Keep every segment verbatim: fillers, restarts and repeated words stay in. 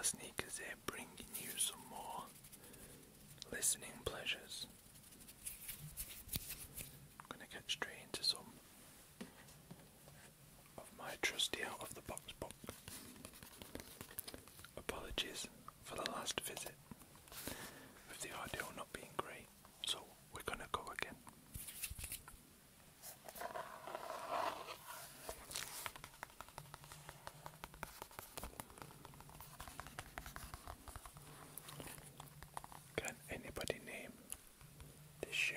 Our Sneakers here, bringing you some more listening pleasures. I'm going to get straight into some of my trusty out of the box book. Apologies for the last visit, with the audio not being great, so we're going to go again. Can anybody name this shoe?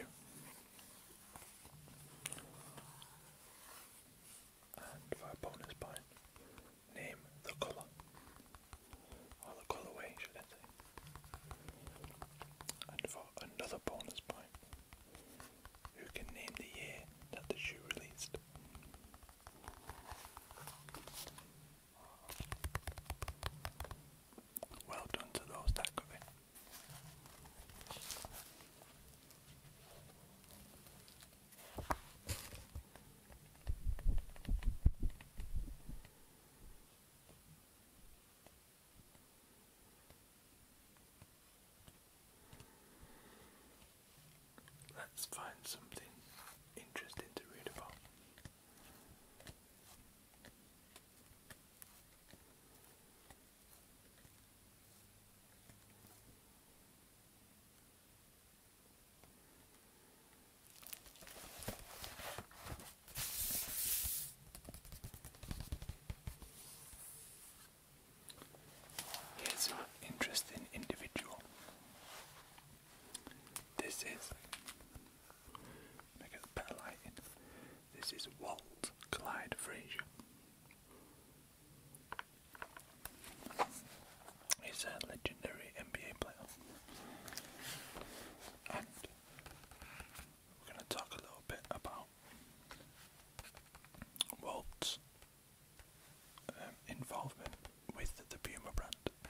And for a bonus point, name the colour, or the colourway should I say. And for another bonus point, who can name the year that the shoe released? Well done to those that got it. Let's find something interesting to read about. Here's an interesting individual. This is, make it better lighting, this is Walt Clyde Frazier. He's a legendary N B A player. And we're going to talk a little bit about Walt's um, involvement with the Puma brand.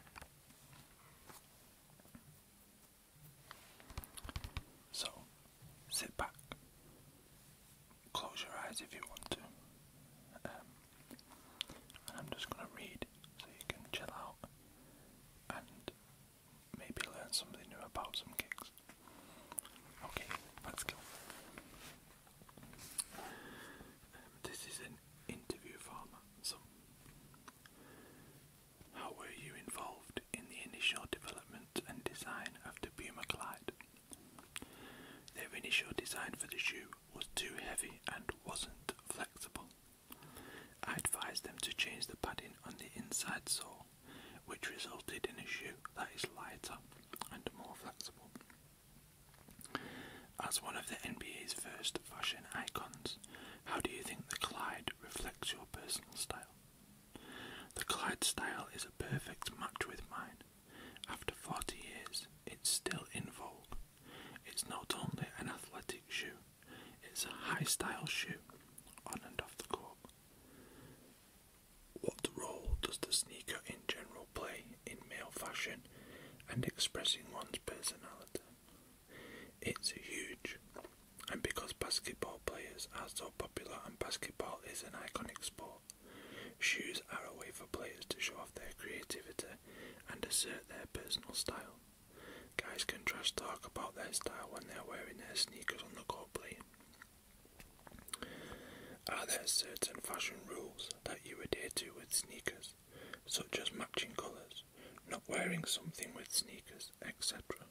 So, sit back, close your eyes if you want to, um, and I'm just going to read so you can chill out and maybe learn something new about some kicks. Okay, let's go. Um, this is an interview format, so how were you involved in the initial development and design of the Puma Clyde? Their initial design for the shoe was too heavy and wasn't flexible. I advised them to change the padding on the inside sole, which resulted in a shoe that is lighter and more flexible. As one of the N B A's first fashion icons, how do you think the Clyde reflects your personal style? The Clyde style is a perfect match with mine. After forty years, it's still in vogue. It's not only an athletic shoe, it's a high-style shoe, on and off the court. What role does the sneaker in general play in male fashion and expressing one's personality? It's huge, and because basketball players are so popular and basketball is an iconic sport, shoes are a way for players to show off their creativity and assert their personal style. Guys can trash talk about their style when they're wearing their sneakers on the court playing. Are there certain fashion rules that you adhere to with sneakers, such as matching colours, not wearing something with sneakers, et cetera?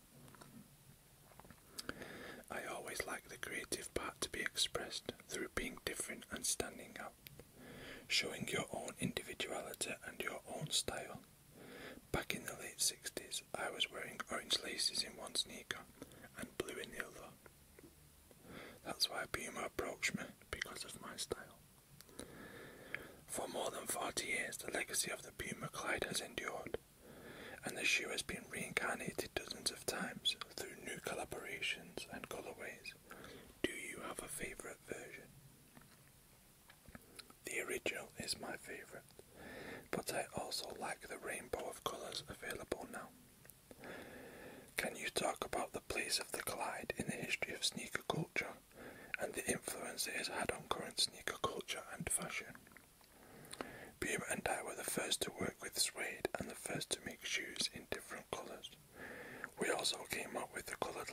I always like the creative part to be expressed through being different and standing out, showing your own individuality and your own style. Back in the late sixties, I was wearing orange laces in one sneaker and blue in the other. That's why Puma approached me, because of my style. For more than forty years, the legacy of the Puma Clyde has endured, and the shoe has been reincarnated dozens of times through new collaborations and colourways. Do you have a favourite version? The original is my favourite, but I also like the rainbow of colours available now. Can you talk about the place of the Clyde in the history of sneaker culture and the influence it has had on current sneaker culture and fashion? Puma and I were the first to work with suede and the first to make shoes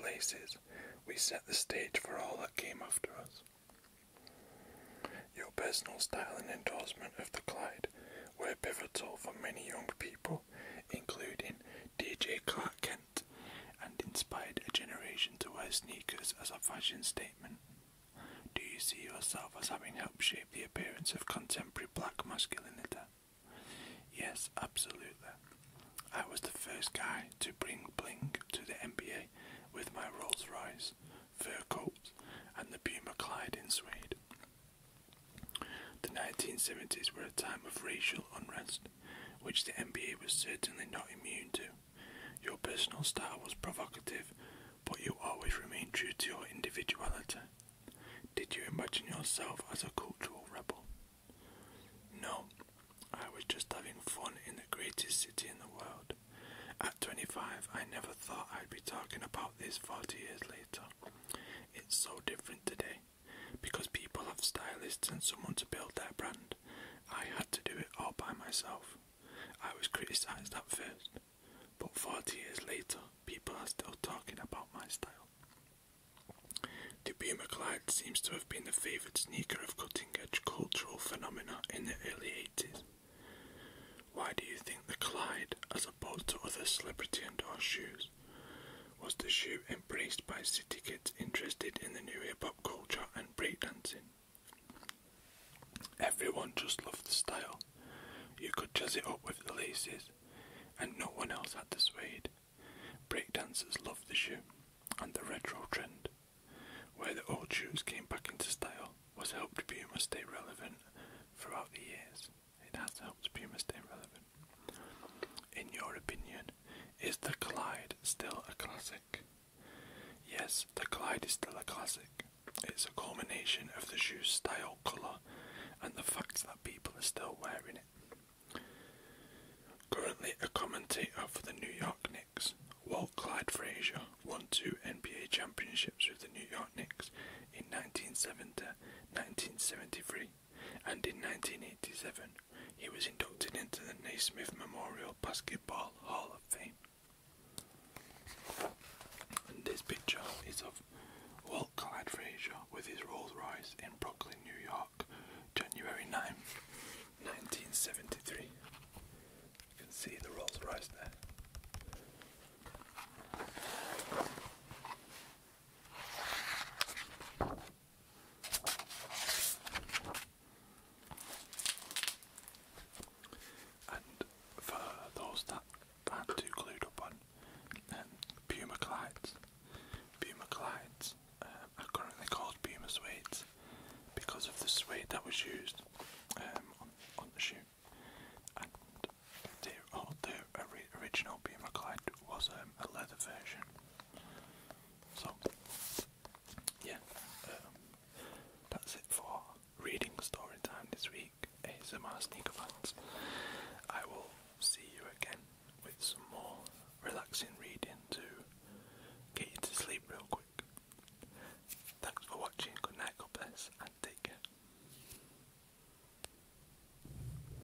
laces, we set the stage for all that came after us. Your personal style and endorsement of the Clyde were pivotal for many young people, including D J Clark Kent, and inspired a generation to wear sneakers as a fashion statement. Do you see yourself as having helped shape the appearance of contemporary black masculinity? Yes, absolutely. I was the first guy to bring bling to the N B A with my Rolls Royce, fur coats, and the Puma Clyde in suede. The nineteen seventies were a time of racial unrest, which the N B A was certainly not immune to. Your personal style was provocative, but you always remained true to your individuality. Did you imagine yourself as a cultural rebel? No, I was just having fun in the greatest city in the world. At twenty-five, I never thought I'd be talking about this forty years later. It's so different today. Because people have stylists and someone to build their brand, I had to do it all by myself. I was criticised at first, but forty years later, people are still talking about my style. The Puma Clyde seems to have been the favoured sneaker of cutting-edge cultural phenomena in the early eighties. Why do you think the Clyde, as opposed to other celebrity-endorsed shoes, was the shoe embraced by city kids interested in the new hip-hop culture and breakdancing? Everyone just loved the style. You could jazz it up with the laces, and no one else had the suede. Breakdancers loved the shoe, and the retro trend, where the old shoes came back into style, was helped Puma stay relevant throughout the years. It has helped Puma stay relevant. In your opinion, is the Clyde still a classic? Yes, the Clyde is still a classic. It's a culmination of the shoe's style, colour, and the fact that people are still wearing it. Currently a commentator for the New York